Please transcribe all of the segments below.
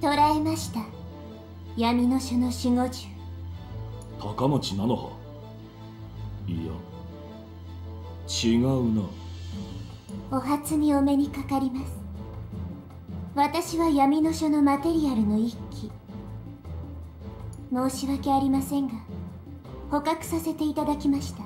捕らえました。闇の書の守護獣。 高町菜の葉。いや、違うな。 お初にお目にかかります。私は闇の書のマテリアルの一機。申し訳ありませんが、捕獲させていただきました。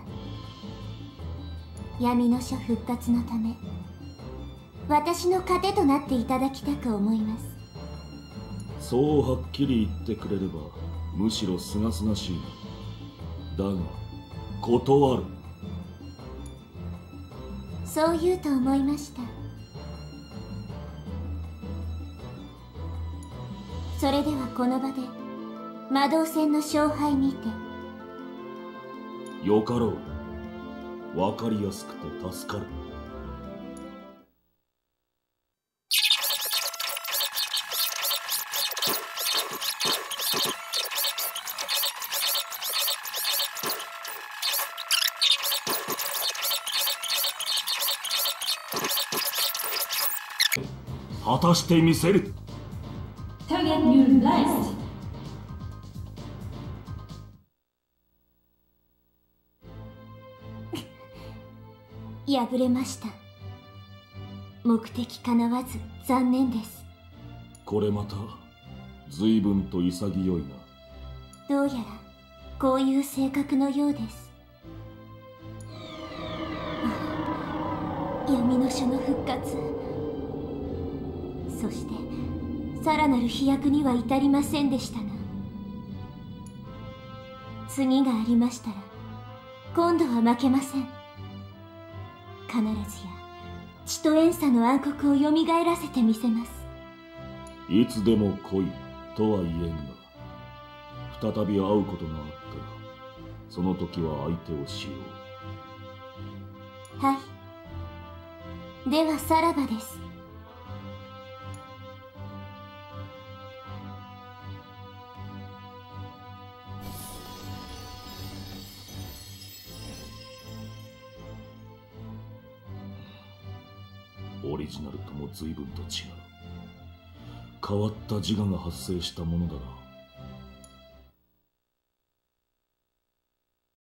闇の書復活のため、私の糧となっていただきたく思います。 そうはっきり言ってくれればむしろすがすがしい。だが断る。 そう言うと思いました。それではこの場で魔導戦の勝敗にて。 よかろう。分かりやすくて助かる。果たしてみせる。 Target neutralized. 敗れました。目的かなわず残念です。 これまた随分と潔いな。 どうやらこういう性格のようです。闇の書の復活、そしてさらなる飛躍には至りませんでしたが、次がありましたら今度は負けません。必ずや血と怨嗟の暗黒をよみがえらせてみせます。 いつでも来いとは言えんが、再び会うことがあったらその時は相手をしよう。はい、ではさらばです。 オリジナルとも随分と違う。変わった自我が発生したものだな。